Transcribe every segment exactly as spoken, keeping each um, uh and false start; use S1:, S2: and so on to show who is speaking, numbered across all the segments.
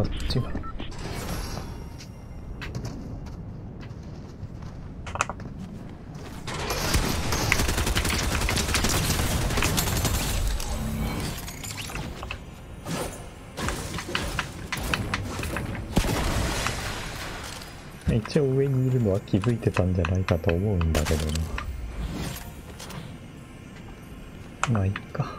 S1: っちが。一応上にいるのは気づいてたんじゃないかと思うんだけどな。まあいいか。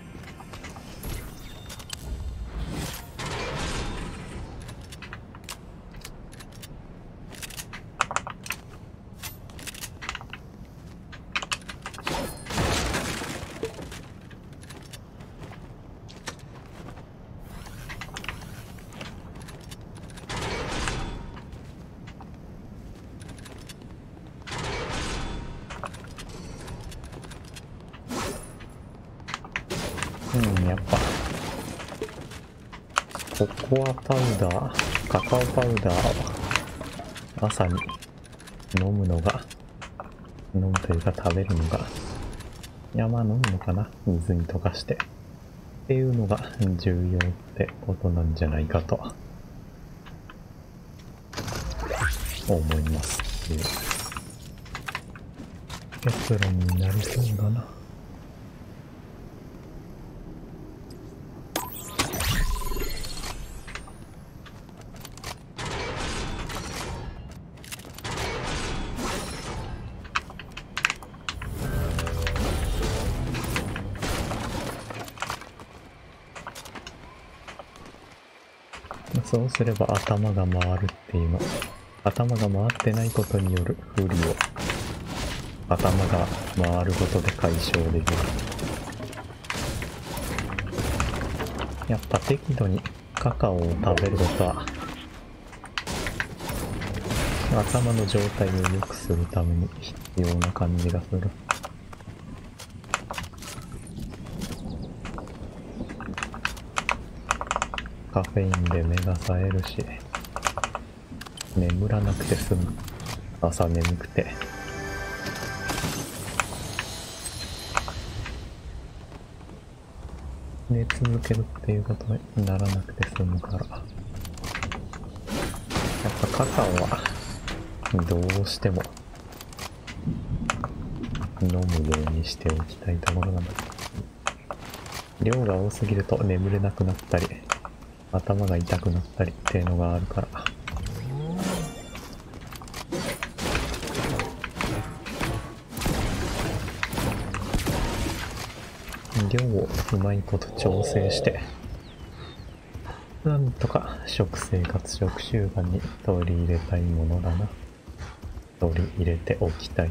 S1: うん、やっぱココアパウダー、カカオパウダーを朝に飲むのが、飲むというか食べるのが、いやまあ飲むのかな、水に溶かしてっていうのが重要ってことなんじゃないかと思いますっていう結論になりそうだな。そうすれば頭が回るっていうの。頭が回ってないことによる不利を頭が回ることで解消できる。やっぱ適度にカカオを食べることは頭の状態を良くするために必要な感じがする。カフェインで目が冴えるし、眠らなくて済む。朝眠くて。寝続けるっていうことにならなくて済むから。やっぱカカオはどうしても飲むようにしておきたいところなんだ。量が多すぎると眠れなくなったり、頭が痛くなったりっていうのがあるから。量をうまいこと調整して、なんとか食生活、食習慣に取り入れたいものだな。取り入れておきたい。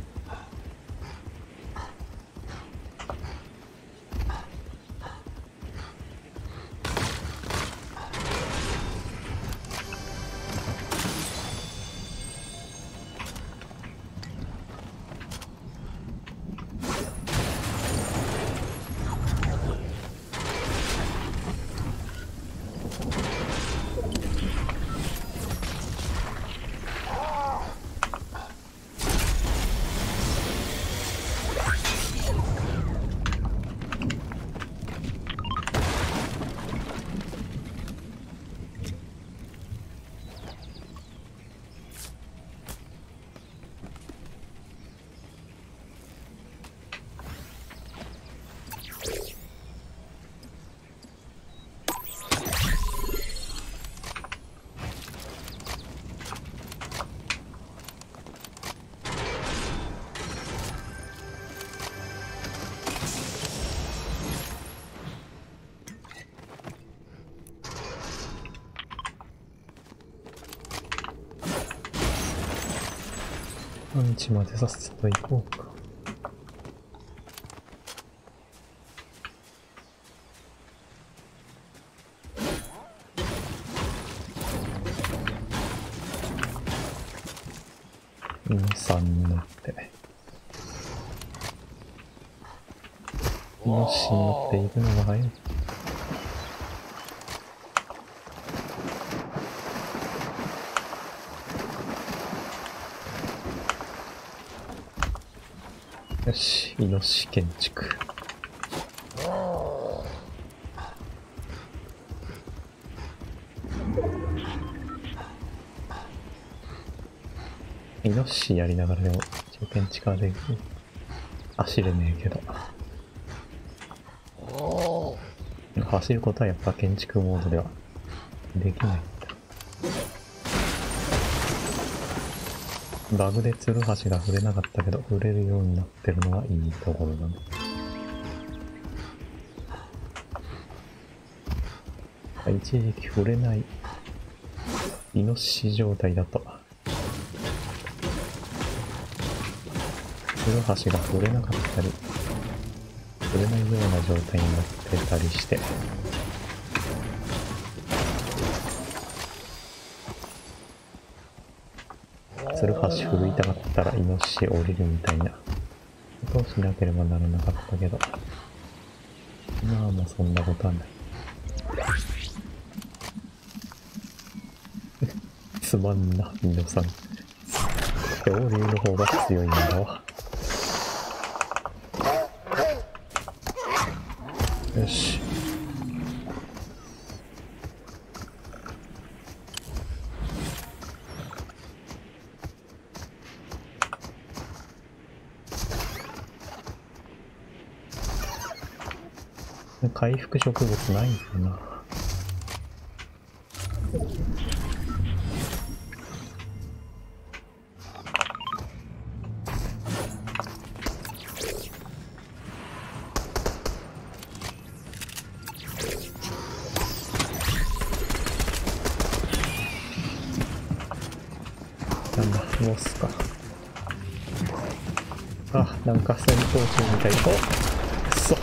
S1: パンチまでさっさと行こうか。に、さんになって。もし乗っていくのが早い。よし、イノシシ建築。 イノシシやりながらでも一応建築はできる。走れねえけど。走ることはやっぱ建築モードではできないんだ。バグでツルハシが触れなかったけど、触れるようになってるのはいいところだね。一時期触れないイノシシ状態だとツルハシが触れなかったり触れないような状態になってたりして、ツルハシ振りたかったらイノシシ降りるみたいなことをしなければならなかったけど、今はもうそんなことはない。つまんな、皆さん。恐竜の方が強いんだわ。よし。回復植物ないかな。なんだ、ボスか。あ、なんか戦闘中みたい。おっ、くそ。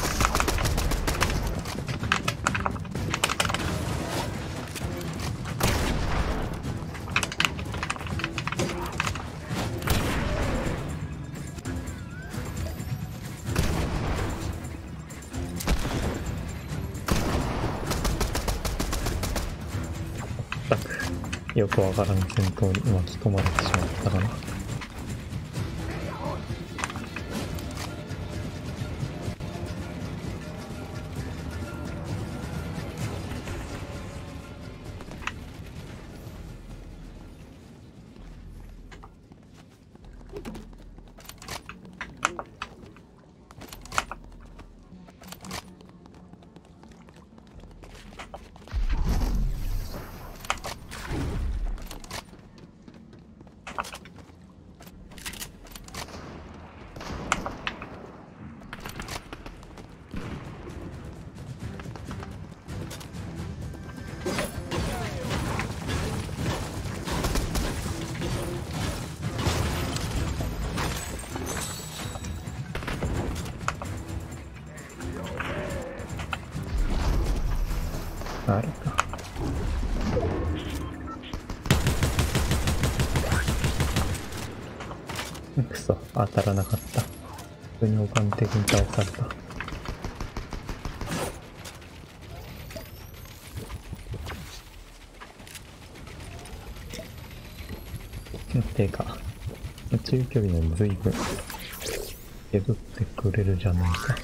S1: よくわからん戦闘に巻き込まれてしまったかな。あれか。くそ、当たらなかった。普通に他の敵に倒された。てか、中距離の随分えぐってくれるじゃないか。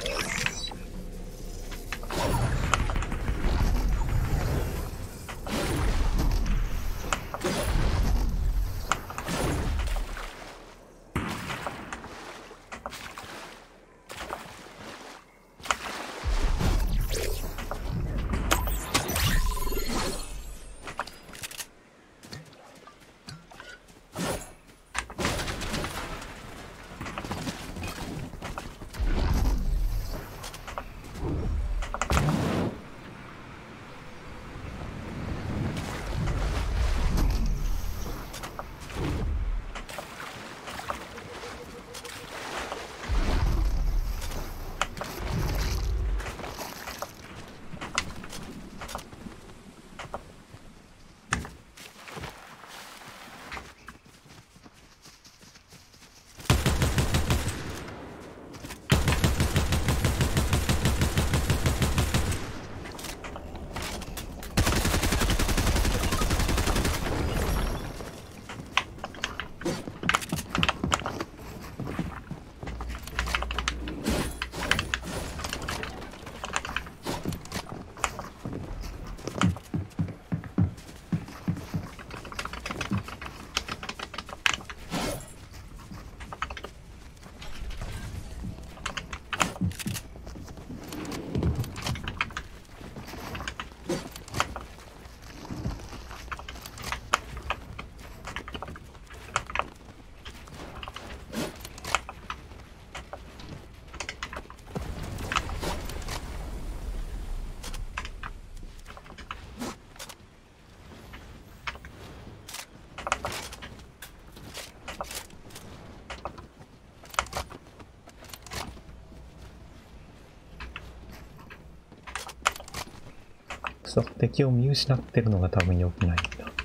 S1: くそ、敵を見失ってるのが多分良くないんだ。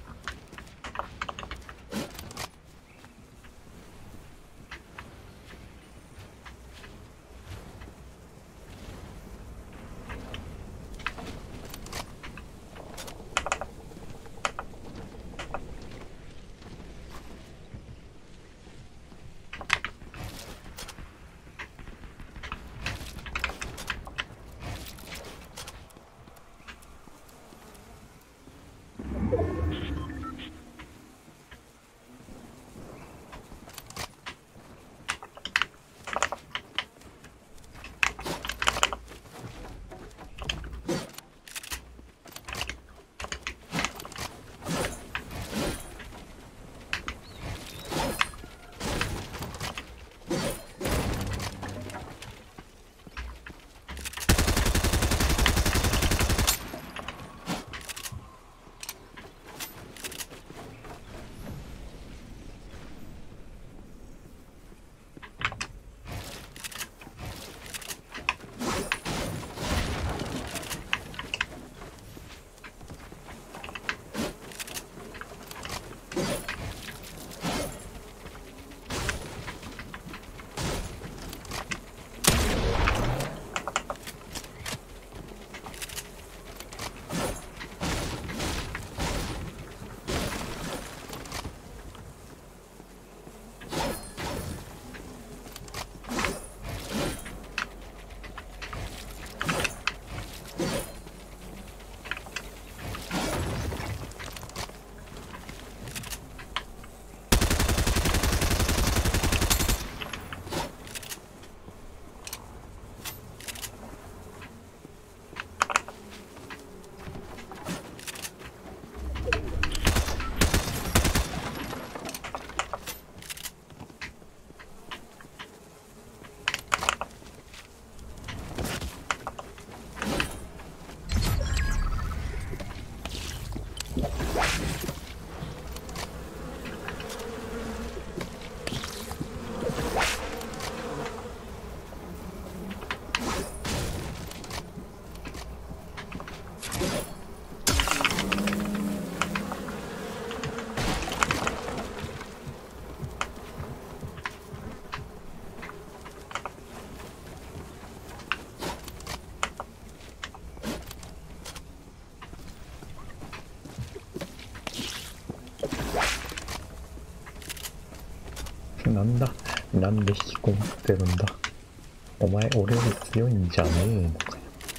S1: なんだ、なんで引きこもってるんだ。お前俺より強いんじゃねえのかよ。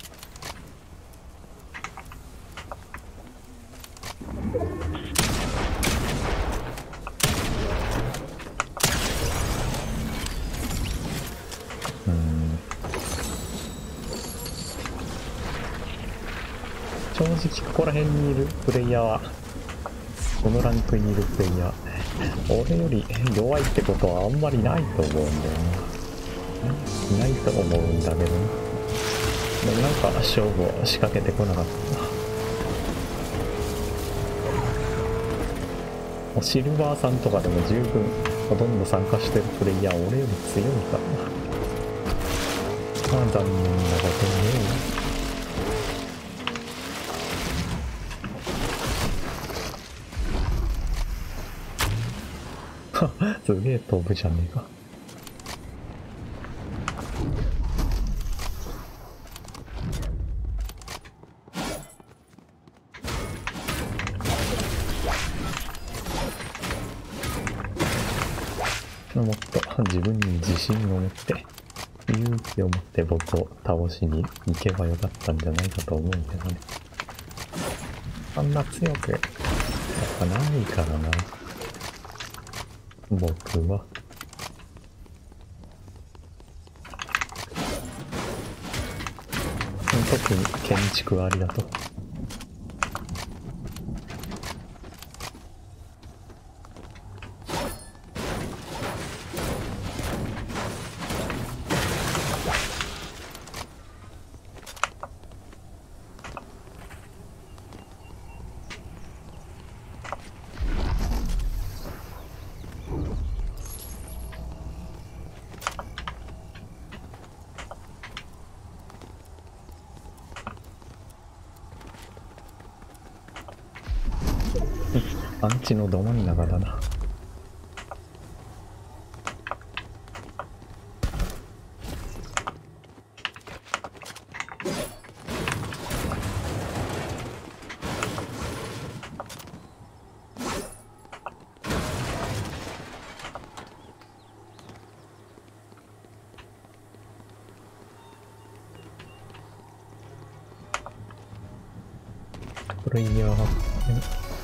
S1: うーん、正直ここら辺にいるプレイヤーは、このランクにいるプレイヤー俺より弱いってことはあんまりないと思うんだよな。ないと思うんだけどな。でもなんか勝負を仕掛けてこなかったな。シルバーさんとかでも十分ほとんど参加してるプレイヤー俺より強いからな。まあ残念なことね。すげえ飛ぶじゃねえか。もっと自分に自信を持って勇気を持って僕を倒しに行けばよかったんじゃないかと思うけどね。あんな強くやっぱないからな、僕は。特に建築ありだと。 団地のど真ん中だな。プレイヤー発見。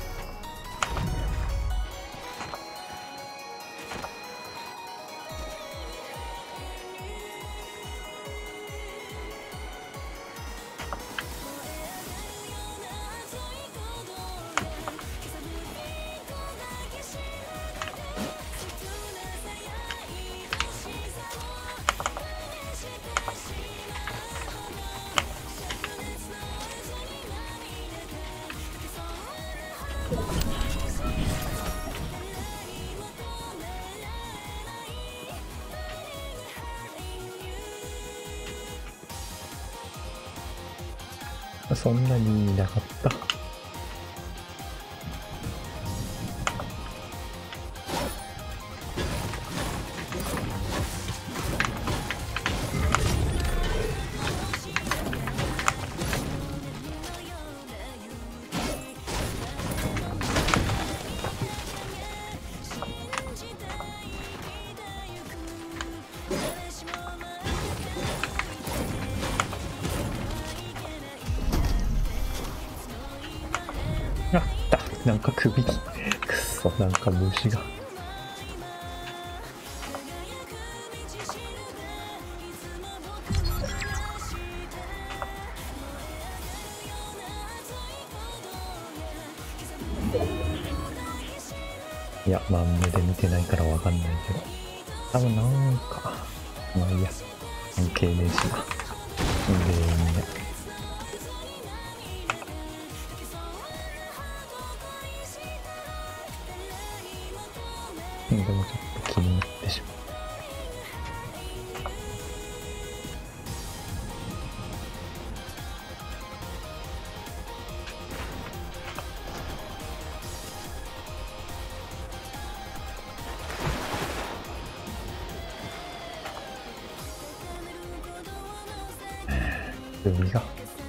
S1: そんなにいなかった。あった。なんか首にくっそ、なんか虫が。いや、まん目で見てないからわかんないけど、多分なんかまあいいや、関係ねえしな。でね、でもちょっと気になってしまう。首が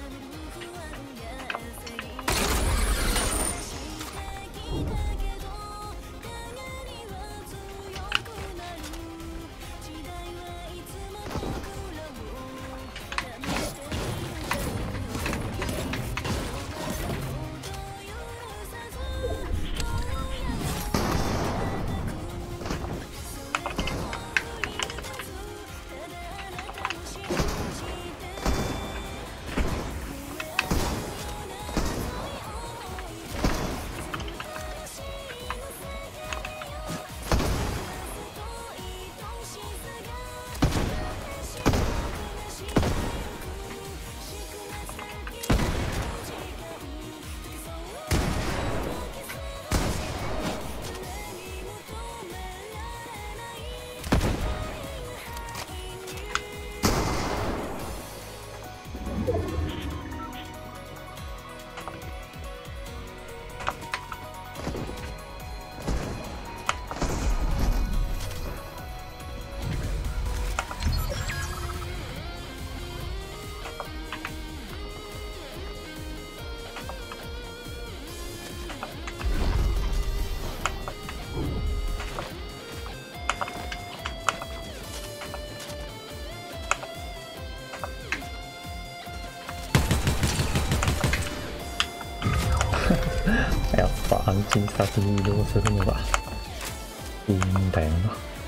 S1: やっぱアンチに先に移動するのがいいんだよな。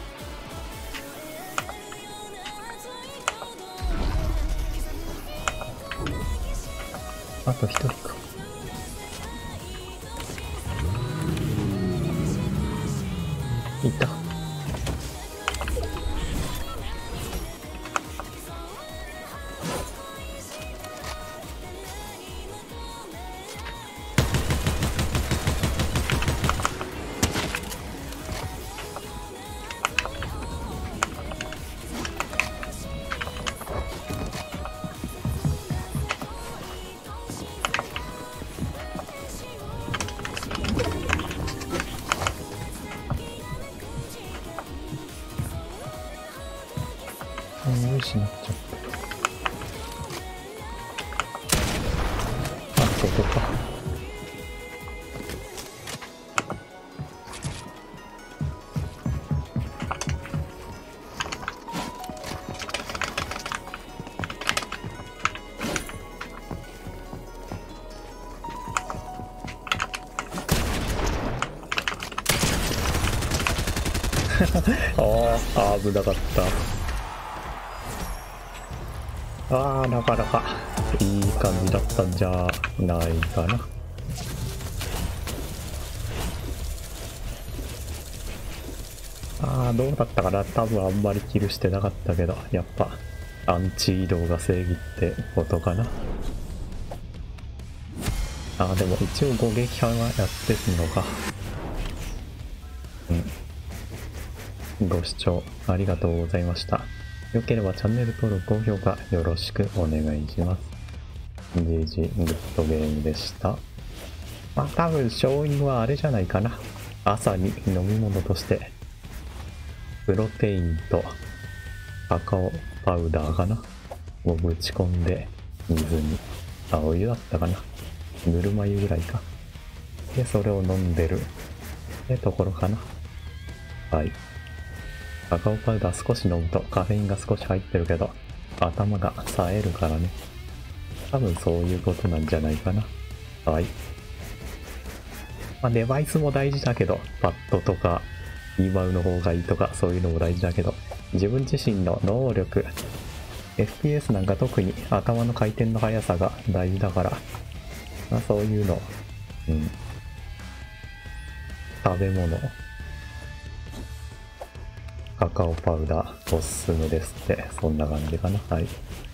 S1: あと一人か。いた。 失っちゃった。あ、外か。ああ、危なかった。ああ、なかなかいい感じだったんじゃないかな。ああ、どうだったかな。多分あんまりキルしてなかったけど、やっぱアンチ移動が正義ってことかな。ああ、でも一応ご撃破はやってるのか。うん。ご視聴ありがとうございました。よければチャンネル登録、高評価よろしくお願いします。ジージー グッドゲームでした。まあ多分勝因はあれじゃないかな。朝に飲み物としてプロテインとカカオパウダーかなをぶち込んで水に、あ、お湯だったかな、ぬるま湯ぐらいか。で、それを飲んでるってところかな。はい。カカオパウダー少し飲むとカフェインが少し入ってるけど、頭が冴えるからね。多分そういうことなんじゃないかな。はい。まあ、デバイスも大事だけど、パッドとか イーマウの方がいいとかそういうのも大事だけど、自分自身の能力、エフピーエス なんか特に頭の回転の速さが大事だから、まあ、そういうの、うん。食べ物、カカオパウダーおすすめですって、そんな感じかな。はい。